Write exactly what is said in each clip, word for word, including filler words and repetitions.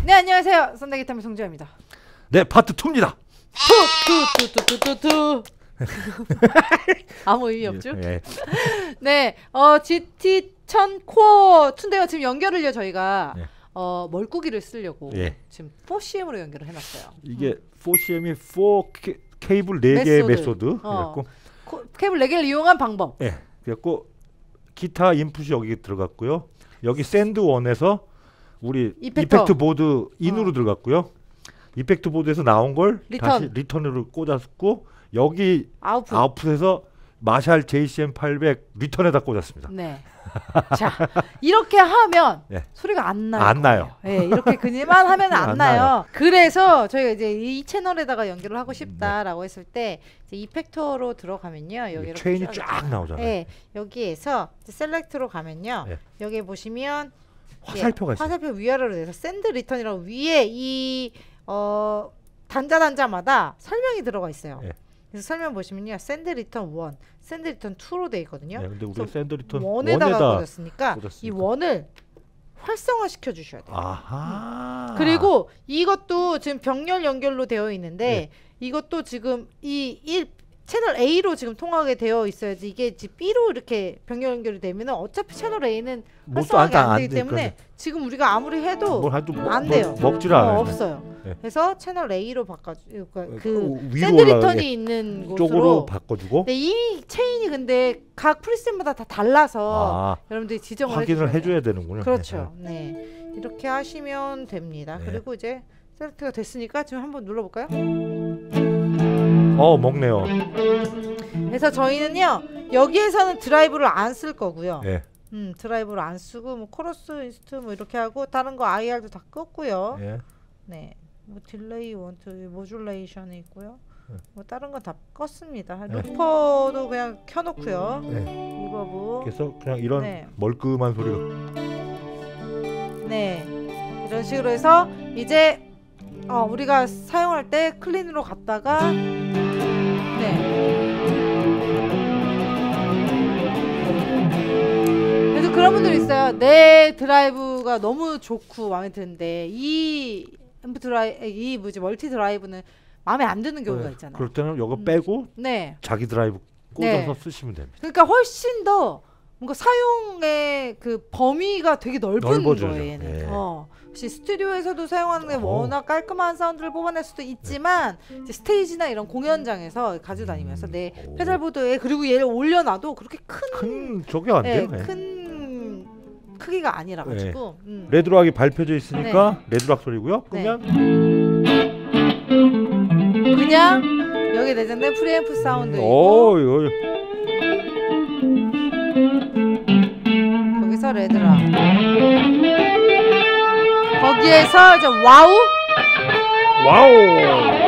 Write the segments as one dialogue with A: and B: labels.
A: 네, 안녕하세요. 썬데기타임 송지아입니다.
B: 네, 파트 이입니다.
A: 투투투투투투. 아무 의미 없죠?
B: 예.
A: 네, 어 지티 천 코어 이인데요. 지금 연결을요 저희가
B: 예.
A: 어 멀꾸기를 쓰려고
B: 예.
A: 지금 포씨엠으로 연결을 해놨어요.
B: 이게
A: 음.
B: 포씨엠이 사 케이블 네 개의 메소드.
A: 메소드. 어.
B: 그래갖고
A: 코, 케이블 네 개를 이용한 방법.
B: 예. 그래갖고 기타 인풋이 여기 들어갔고요. 여기 샌드 원에서 우리
A: 이펙터.
B: 이펙트 보드 인으로
A: 어.
B: 들어갔고요. 이펙트 보드에서 나온 걸
A: 리턴.
B: 다시 리턴으로 꽂았고 여기
A: 아웃풋.
B: 아웃풋에서 마샬 제이씨엠 팔백 리턴에다 꽂았습니다.
A: 네. 자, 이렇게 하면
B: 예.
A: 소리가 안 나요.
B: 안 나요.
A: 네, 이렇게 그냥 하면 안,
B: 안
A: 나요.
B: 나요.
A: 그래서 저희가 이제 이 채널에다가 연결을 하고 싶다라고 했을 때 이제 이펙터로 들어가면요. 여기
B: 체인이 쫙 나오잖아요.
A: 네, 여기에서 이제 셀렉트로 가면요.
B: 예.
A: 여기 보시면
B: 화살표가
A: 예,
B: 있어요.
A: 화살표 위아래로 돼서 샌드 리턴이라고 위에 이 어, 단자 단자마다 설명이 들어가 있어요.
B: 예.
A: 그래서 설명 보시면요. 샌드 리턴 일, 샌드 리턴 이로 돼 있거든요.
B: 네, 근데 우리 샌드 리턴
A: 원에다가
B: 원에다
A: 꽂았으니까 이
B: 꽂았으니까.
A: 원을 활성화 시켜 주셔야 돼요.
B: 아하.
A: 그리고 이것도 지금 병렬 연결로 되어 있는데
B: 네.
A: 이것도 지금 이 일 채널 A로 지금 통하게 되어 있어야지 이게 지금 B로 이렇게 병렬 연결이 되면 어차피 채널 A는
B: 뭐
A: 활성화가
B: 또 안-
A: 안
B: 안
A: 되기
B: 돼,
A: 때문에
B: 그러네.
A: 지금 우리가 아무리 해도
B: 뭘 해도 먹,
A: 안 돼요.
B: 먹, 먹지를
A: 어,
B: 않아요.
A: 없어요.
B: 네.
A: 그래서 채널 A로 바꿔 그러니까 그
B: 그 위로
A: 샌드 리턴이
B: 올라가게
A: 있는
B: 쪽으로
A: 곳으로.
B: 바꿔주고
A: 근데 이 체인이 근데 각 프리셋마다 다 달라서
B: 아,
A: 여러분들이 지정을
B: 확인을
A: 해주셔야
B: 해줘야 되는군요.
A: 그렇죠. 네. 이렇게 하시면 됩니다.
B: 네.
A: 그리고 이제 셀렉트가 됐으니까 지금 한번 눌러볼까요?
B: 어 먹네요.
A: 그래서 저희는요 여기에서는 드라이브를 안 쓸 거고요.
B: 예.
A: 음 드라이브를 안 쓰고 뭐 코러스 인스트 뭐 이렇게 하고 다른 거 아이알도 다 껐고요.
B: 예.
A: 네. 뭐 딜레이 원투 모듈레이션이 있고요.
B: 네.
A: 뭐 다른 건 다 껐습니다.
B: 네.
A: 루퍼도 그냥 켜놓고요.
B: 예.
A: 이 버브.
B: 그래서 그냥 이런
A: 네.
B: 멀끔한 소리가
A: 네. 이런 식으로 해서 이제 어, 우리가 사용할 때 클린으로 갔다가 네. 그래서 그런 분들이 있어요. 내 드라이브가 너무 좋고 마음에 드는데 이 앰프 드라이 이 뭐지 멀티 드라이브는 마음에 안 드는 경우가
B: 네.
A: 있잖아요.
B: 그럴 때는 이거
A: 음.
B: 빼고
A: 네.
B: 자기 드라이브 꽂아서
A: 네.
B: 쓰시면 됩니다.
A: 그러니까 훨씬 더 뭔가 사용의 그 범위가 되게 넓은
B: 넓어져요.
A: 거예요. 얘는.
B: 예.
A: 어. 혹시 스튜디오에서도 사용하는 게
B: 어.
A: 워낙 깔끔한 사운드를 뽑아낼 수도 있지만 이제 스테이지나 이런 공연장에서 가지고 다니면서 내
B: 오.
A: 페달보드에 그리고 얘를 올려놔도 그렇게 큰,
B: 큰 저게 안
A: 예,
B: 돼요. 예.
A: 큰 크기가 아니라 가지고 음.
B: 레드락이 밟혀져 있으니까 레드락 소리고요.
A: 네.
B: 그러면
A: 그냥 여기 내장된 프리앰프 사운드이고
B: 오, 이거
A: 거기서 레드락 거기에서 이제 와우
B: 와우.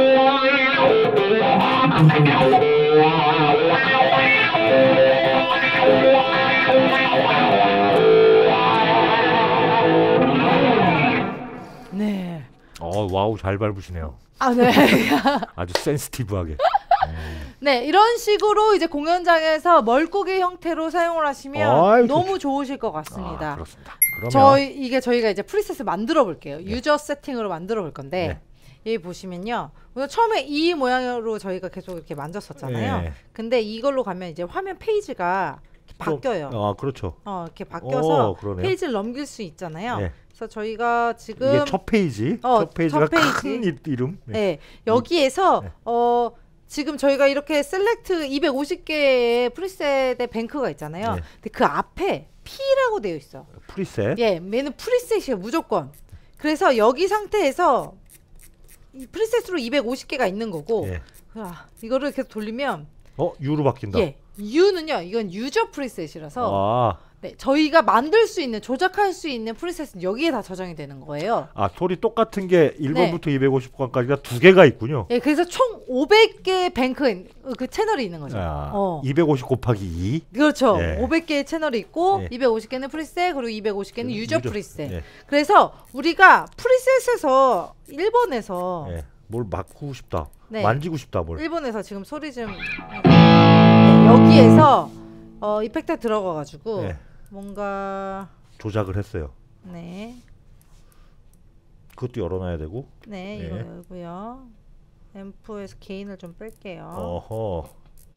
A: 네.
B: 어, 와우 잘 밟으시네요.
A: 아, 네.
B: 아주 센시티브하게.
A: 네, 이런 식으로 이제 공연장에서 멀꾸기 형태로 사용을 하시면
B: 아유,
A: 너무
B: 좋죠.
A: 좋으실 것 같습니다.
B: 아, 그렇습니다. 그러면
A: 저희 이게 저희가 이제 프리셋을 만들어 볼게요.
B: 네.
A: 유저 세팅으로 만들어 볼 건데 여기 보시면요. 오늘 처음에 이 모양으로 저희가 계속 이렇게 만졌었잖아요.
B: 네.
A: 근데 이걸로 가면 이제 화면 페이지가 이렇게
B: 좀-
A: 바뀌어요.
B: 아, 그렇죠.
A: 어, 이렇게 바뀌어서
B: 어, 그러네요.
A: 페이지를 넘길 수 있잖아요.
B: 네.
A: 그래서 저희가 지금
B: 이게 첫 페이지,
A: 어,
B: 첫 페이지가
A: 첫 페이지.
B: 큰 이- 이름. 네.
A: 네, 여기에서
B: 네.
A: 어 지금 저희가 이렇게 셀렉트 이백오십 개의 프리셋의 뱅크가 있잖아요.
B: 네.
A: 근데 그 앞에 P라고 되어 있어.
B: 프리셋.
A: 예, 얘는 프리셋이에요, 무조건. 그래서 여기 상태에서 이 프리셋으로 이백오십 개가 있는 거고,
B: 예.
A: 아, 이거를 계속 돌리면,
B: 어, U로 바뀐다.
A: 예, U는요, 이건 유저 프리셋이라서,
B: 아,
A: 네, 저희가 만들 수 있는, 조작할 수 있는 프리셋은 여기에 다 저장이 되는 거예요.
B: 아, 소리 똑같은 게 일
A: 네.
B: 번부터 이백오십 번까지가 두 개가 있군요.
A: 예, 그래서 총 오백 개의 뱅크 그 채널이 있는 거죠.
B: 아,
A: 어.
B: 이백오십 곱하기 이.
A: 그렇죠.
B: 예.
A: 오백 개의 채널이 있고
B: 예.
A: 이백오십 개는 프리셋 그리고 이백오십 개는 유저,
B: 유저.
A: 프리셋.
B: 예.
A: 그래서 우리가 프리셋에서 일본에서
B: 예. 뭘 맡고 싶다.
A: 네.
B: 만지고 싶다 뭘.
A: 일본에서 지금 소리 좀 네, 여기에서 어, 이펙트 들어가 가지고
B: 예.
A: 뭔가
B: 조작을 했어요.
A: 네.
B: 그것도 열어놔야 되고.
A: 네,
B: 네.
A: 이거 열고요. 앰프에서 게인을 좀 뺄게요.
B: 어허.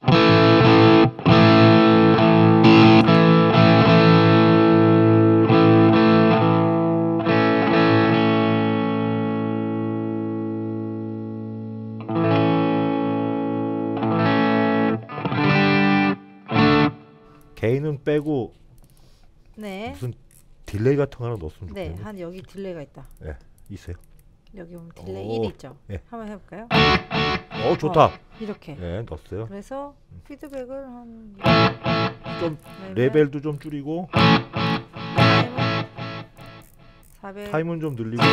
B: 게인은 빼고
A: 네.
B: 무슨 딜레이 같은 거 하나 넣었으면
A: 네,
B: 좋겠네.
A: 한 여기 딜레이가 있다.
B: 네, 있어요.
A: 여기 보면 딜레이
B: 오,
A: 일 있죠.
B: 예.
A: 한번 해볼까요?
B: 어, 좋다.
A: 어, 이렇게.
B: 네, 넣었어요.
A: 그래서 피드백을 한
B: 좀
A: 레벨,
B: 레벨도 좀 줄이고
A: 타임은 사백.
B: 타임은 좀 늘리고.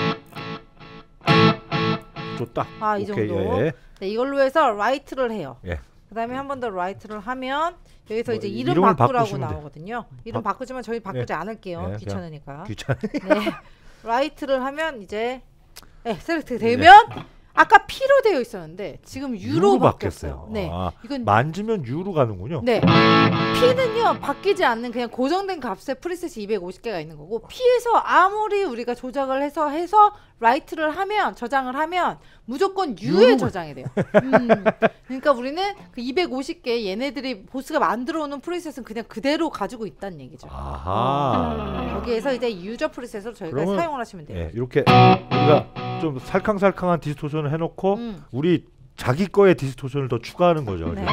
B: 좋다.
A: 아, 이
B: 오케이,
A: 정도.
B: 예.
A: 네, 이걸로 해서 라이트를 해요.
B: 예.
A: 그다음에 한 번 더 라이트를 하면 여기서
B: 뭐
A: 이제 이름
B: 이름을
A: 바꾸라고
B: 바꾸시면
A: 나오거든요. 이름
B: 바-
A: 바꾸지만 저희 바꾸지 않을게요.
B: 네, 그냥
A: 귀찮으니까.
B: 귀찮아.
A: 네. 라이트를 하면 이제 네, 셀렉트 되면 아까 P로 되어 있었는데 지금 U로,
B: U로
A: 바뀌었어요.
B: 바뀌었어요.
A: 네.
B: 아,
A: 이건
B: 만지면 U로 가는군요.
A: 네. P는요 바뀌지 않는 그냥 고정된 값의 프리셋이 이백오십 개가 있는 거고, P에서 아무리 우리가 조작을 해서 해서 라이트를 하면 저장을 하면 무조건 U에
B: U로
A: 저장이 돼요. 음. 그러니까 우리는 그 이백오십 개 얘네들이 보스가 만들어 오는 프리셋은 그냥 그대로 가지고 있다는 얘기죠.
B: 아하.
A: 여기에서 이제 유저 프리셋으로 저희가
B: 그러면-
A: 사용을 하시면 돼요.
B: 예, 이렇게 우리가 좀 살캉살캉한 디스토션을 해놓고
A: 음.
B: 우리 자기 거의 디스토션을 더 추가하는 거죠.
A: 네.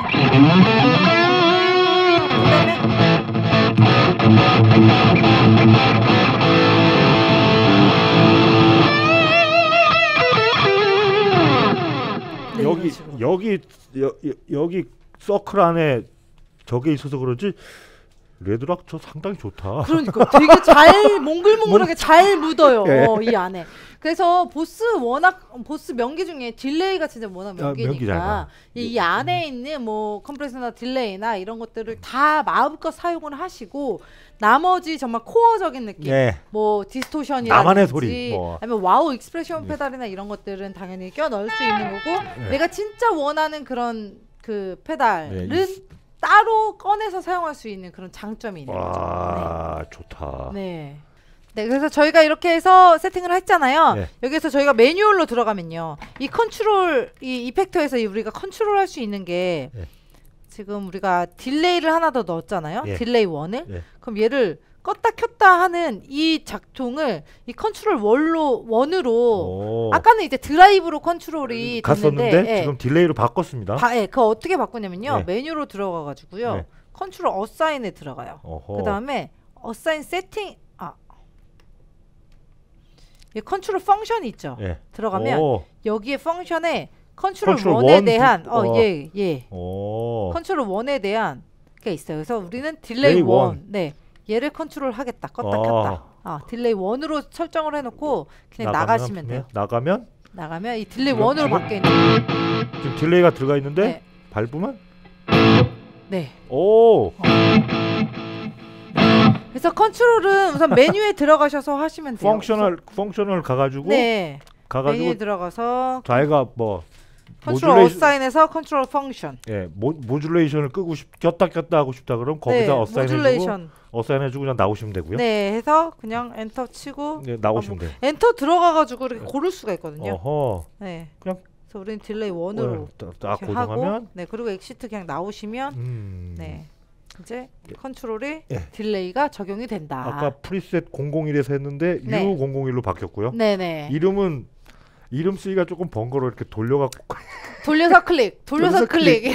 A: 네, 이런
B: 여기
A: 식으로.
B: 여기 여, 여, 여기 서클 안에 저게 있어서 그런지 레드락 저 상당히 좋다.
A: 그러니까 되게 잘 몽글몽글하게 잘 묻어요.
B: 예.
A: 어, 이 안에. 그래서 보스 워낙 보스 명기 중에 딜레이가 진짜 워낙
B: 아, 명기 잘
A: 명기니까
B: 나.
A: 이, 이 안에 있는 뭐 컴프레서나 딜레이나 이런 것들을 다 마음껏 사용을 하시고, 나머지 정말 코어적인 느낌,
B: 예.
A: 뭐 디스토션이라든지
B: 나만의 소리, 뭐.
A: 아니면 와우 익스프레션
B: 네.
A: 페달이나 이런 것들은 당연히 껴 넣을 수 있는 거고,
B: 네.
A: 내가 진짜 원하는 그런 그 페달은
B: 네, 이-
A: 따로 꺼내서 사용할 수 있는 그런 장점이 있는 거죠.
B: 와, 좋다.
A: 네. 네. 네, 그래서 저희가 이렇게 해서 세팅을 했잖아요.
B: 네.
A: 여기서 저희가 매뉴얼로 들어가면요, 이 컨트롤, 이 이펙터에서 이 우리가 컨트롤 할 수 있는 게
B: 네.
A: 지금 우리가 딜레이를 하나 더 넣었잖아요.
B: 예.
A: 딜레이 원을.
B: 예.
A: 그럼 얘를 껐다 켰다 하는 이 작동을 이 컨트롤 원로 원으로
B: 오.
A: 아까는 이제 드라이브로 컨트롤이
B: 갔었는데
A: 됐는데, 예.
B: 지금 딜레이로 바꿨습니다.
A: 바, 예, 그거 어떻게 바꾸냐면요,
B: 네.
A: 메뉴로 들어가 가지고요,
B: 네.
A: 컨트롤 어사인에 들어가요.
B: 어허.
A: 그 다음에 어사인 세팅, 아, 이 컨트롤 펑션이 있죠.
B: 예.
A: 들어가면
B: 오.
A: 여기에 펑션에 컨트롤
B: 컨트롤
A: 원에
B: 원
A: 대한
B: 부-
A: 어,
B: 어.
A: 예, 예.
B: 오.
A: 컨트롤 원에 대한 게 있어요. 그래서 우리는 딜레이
B: 딜레이
A: 원,
B: 원.
A: 네, 얘를 컨트롤 하겠다, 껐다
B: 아.
A: 켰다. 아, 딜레이 원으로 설정을 해놓고 그냥
B: 나가면,
A: 나가시면 돼요.
B: 나가면
A: 나가면 이 딜레이
B: 그럼
A: 원으로
B: 지금-
A: 바뀌어 있는.
B: 지금 딜레이가 들어가 있는데
A: 네.
B: 밟으면
A: 네.
B: 오.
A: 그래서 컨트롤은 우선 메뉴에 들어가셔서 하시면 돼요.
B: 펑셔널 펑셔널 가가지고
A: 네.
B: 가가지고
A: 메뉴에 들어가서
B: 자기가 뭐
A: 컨트롤
B: 모듈레이션-
A: 어사인에서 컨트롤 펑션.
B: 예, 모, 모듈레이션을 끄고 싶 꼈다 꼈다 하고 싶다 그럼 거기다
A: 네,
B: 어사인해주고
A: 모듈레이션.
B: 어사인해주고 그냥 나오시면 되고요.
A: 네, 해서 그냥 엔터 치고
B: 네, 나오시면 돼요.
A: 엔터 들어가가지고 이렇게 고를 수가 있거든요.
B: 어허.
A: 네.
B: 그냥
A: 그래서 우리는 딜레이 원으로
B: 어, 딱, 딱
A: 이렇게 하고,
B: 고정하면
A: 네, 그리고 엑시트 그냥 나오시면
B: 음.
A: 네, 이제 컨트롤이
B: 예.
A: 딜레이가 적용이 된다.
B: 아까 프리셋 공공일에서 했는데
A: 네.
B: 유 공공일로 바뀌었고요.
A: 네네.
B: 이름은 이름 쓰기가 조금 번거로워. 이렇게 돌려갖고
A: 돌려서 클릭, 돌려서
B: 돌려서
A: 클릭.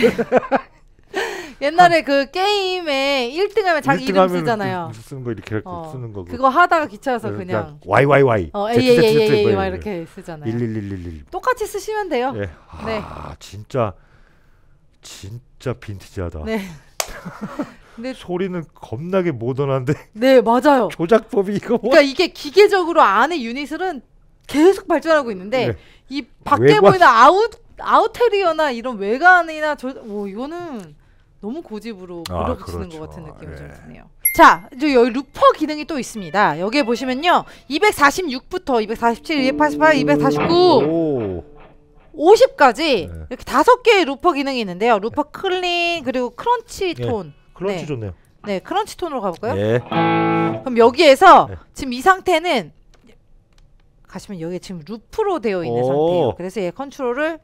A: 옛날에 그 게임에 일 등 하면 자기
B: 일 등
A: 이름
B: 하면
A: 쓰잖아요.
B: 그 쓰는 거 이렇게
A: 어,
B: 쓰는 거
A: 그거 하다가 귀찮아서 그냥
B: 와이와이와이
A: 어, 에이에이에이 막 이렇게 쓰잖아요.
B: 일일일일일.
A: 똑같이 쓰시면 돼요.
B: 예.
A: 네.
B: 아, 진짜 진짜 빈티지하다.
A: 네. 근데
B: 소리는 겁나게 모던한데
A: 네, 맞아요.
B: 조작법이 이거 뭐?
A: 그러니까 이게 기계적으로 안에 유닛은 계속 발전하고 있는데
B: 네.
A: 이 밖에
B: 외관-
A: 보이는 아웃 아우테리어나 이런 외관이나 저, 오, 이거는 너무 고집으로
B: 아,
A: 밀어붙이는
B: 그렇죠.
A: 것 같은 느낌이 좀
B: 예.
A: 드네요. 자, 이제 여기 루퍼 기능이 또 있습니다. 여기에 보시면요, 이백사십육부터 이백사십칠, 이백팔십팔, 이백사십구,
B: 오.
A: 오십까지
B: 네.
A: 이렇게 다섯 개의 루퍼 기능이 있는데요. 루퍼 클린, 그리고 크런치
B: 예.
A: 톤.
B: 크런치
A: 네.
B: 좋네요.
A: 네, 크런치 톤으로 가볼까요?
B: 예.
A: 그럼 여기에서
B: 네.
A: 지금 이 상태는 가시면 여기 지금 루프로 되어 있는
B: 오.
A: 상태예요. 그래서 얘 컨트롤을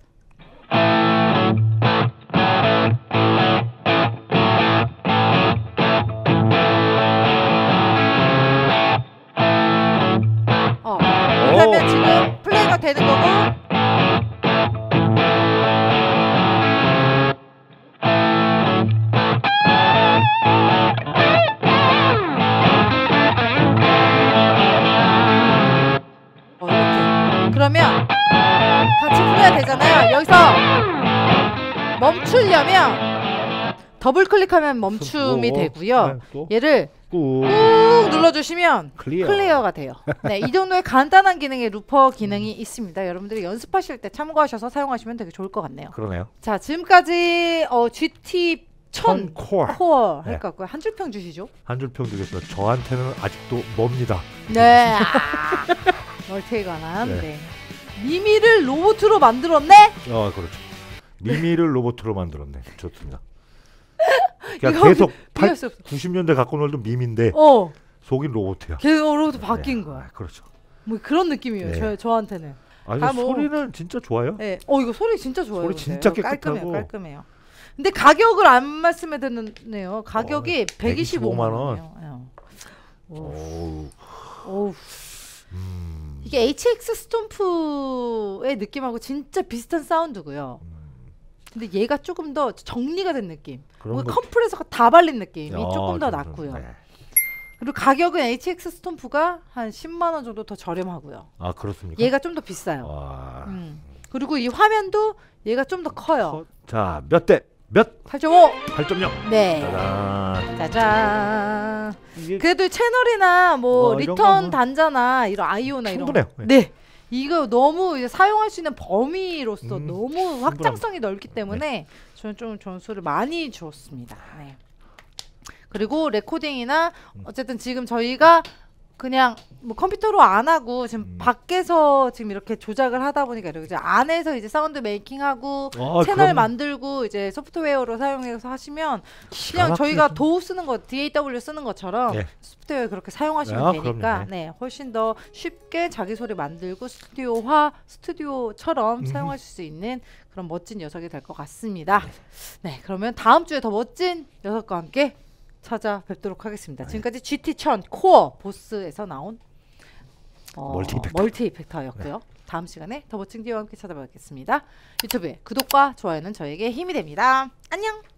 A: 어 이렇게 하면 지금 플레이가 되는 거고. 어, 이렇게. 그러면 같이 풀어야 되잖아요. 여기서 멈추려면 더블 클릭하면 멈춤이
B: 오,
A: 되고요.
B: 네, 또
A: 얘를
B: 꾹
A: 꾹 눌러주시면
B: 클리어.
A: 클리어가 돼요. 네, 이 정도의 간단한 기능의 루퍼 기능이 있습니다. 여러분들이 연습하실 때 참고하셔서 사용하시면 되게 좋을 것 같네요.
B: 그러네요.
A: 자, 지금까지 어, 지티 천
B: 코어
A: 코어
B: 네.
A: 할 것 같고요. 한 줄 평 주시죠.
B: 한 줄 평 주겠습니다. 저한테는 아직도 멉니다.
A: 네. 아, 멀티에 관한.
B: 네.
A: 네. 미미를 로봇으로 만들었네?
B: 어 그렇죠. 미미를 로봇으로 만들었네. 좋습니다. 그러니까
A: 이거
B: 계속
A: 비할 수 없어.
B: 구십 년대 갖고 놀던 밈인데
A: 어.
B: 속인 로봇이야.
A: 계속 로봇 바뀐
B: 네.
A: 거야.
B: 아, 그렇죠.
A: 뭐 그런 느낌이에요.
B: 네.
A: 저 저한테는.
B: 아니
A: 다 뭐-
B: 소리는 진짜 좋아요.
A: 네. 어 이거 소리 진짜 좋아요.
B: 소리
A: 근데.
B: 진짜
A: 깔끔해요.
B: 깨끗하고.
A: 깔끔해요. 근데 가격을 안 말씀해 드렸네요. 가격이
B: 어,
A: 백이십오만
B: 백이십오만 원.
A: 원이에요. 오.
B: 오,
A: 오.
B: 음,
A: 이게 에이치엑스 스톰프의 느낌하고 진짜 비슷한 사운드고요. 근데 얘가 조금 더 정리가 된 느낌.
B: 그런
A: 뭔가
B: 거-
A: 컴프레서가 다 발린 느낌이
B: 어,
A: 조금 더
B: 좀,
A: 낫고요.
B: 네.
A: 그리고 가격은 에이치엑스 스톰프가 한 십만 원 정도 더 저렴하고요.
B: 아 그렇습니까?
A: 얘가 좀 더 비싸요.
B: 와.
A: 음. 그리고 이 화면도 얘가 좀 더 커요.
B: 자, 몇 대? 몇?
A: 팔 점 오.
B: 팔 점 영.
A: 네.
B: 짜잔.
A: 짜잔.
B: 이게
A: 그래도 채널이나 뭐
B: 뭐 이런
A: 리턴
B: 거 뭐
A: 단자나 이런 아이오나 이런
B: 충분해요.
A: 거.
B: 네.
A: 네. 이거 너무 이제 사용할 수 있는 범위로서
B: 음,
A: 너무
B: 충분합니다.
A: 확장성이 넓기 때문에 저는 좀 점수를 많이 주었습니다. 네. 그리고 레코딩이나
B: 음.
A: 어쨌든 지금 저희가 그냥 뭐 컴퓨터로 안 하고 지금
B: 음.
A: 밖에서 지금 이렇게 조작을 하다 보니까 이렇게 이제 안에서 이제 사운드 메이킹하고
B: 아,
A: 채널
B: 그럼
A: 만들고 이제 소프트웨어로 사용해서 하시면
B: 기가
A: 그냥 저희가
B: 막히게
A: 도우 쓰는 거 디에이더블유 쓰는 것처럼
B: 네.
A: 소프트웨어 그렇게 사용하시면
B: 아,
A: 되니까
B: 그럼요.
A: 네 훨씬 더 쉽게 자기 소리 만들고 스튜디오화 스튜디오처럼
B: 음.
A: 사용하실 수 있는 그런 멋진 녀석이 될 것 같습니다. 네 그러면 다음 주에 더 멋진 녀석과 함께 찾아뵙도록 하겠습니다. 지금까지 지티 천 코어 보스에서 나온 어,
B: 멀티 이펙터.
A: 멀티 이펙터였고요. 다음 시간에 더 멋진 기회와 함께 찾아뵙겠습니다. 유튜브에 구독과 좋아요는 저에게 힘이 됩니다. 안녕.